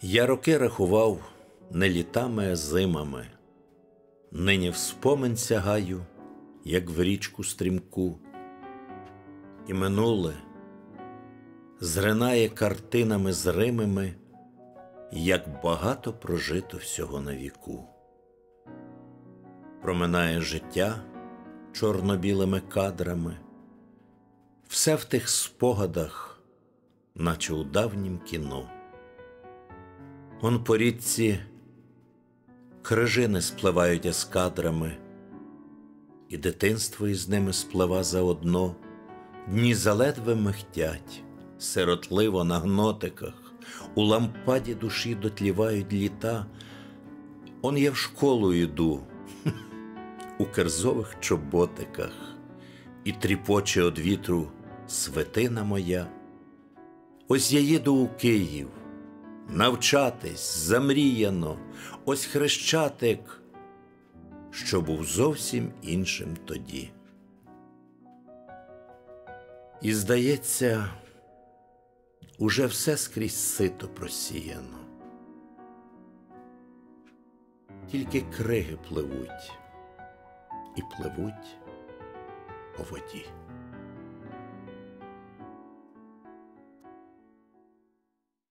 Я роки рахував не літами, а зимами. Нині в спомин сягаю, як в річку стрімку. І минуле зринає картинами зримими, як багато прожито всього на віку. Проминає життя чорно-білими кадрами, все в тих спогадах, наче у давнім кіно. Он по річці крижини спливають ескадрами, і дитинство із ними сплива заодно. Дні заледве михтять, сиротливо на гнотиках, у лампаді душі дотлівають літа. Он я в школу йду, у керзових чоботиках, і тріпоче од вітру свитина моя. Ось я їду у Київ, навчатись замріяно, ось Хрещатик, що був зовсім іншим тоді. І, здається, уже все скрізь сито просіяно. Тільки криги пливуть і пливуть по воді.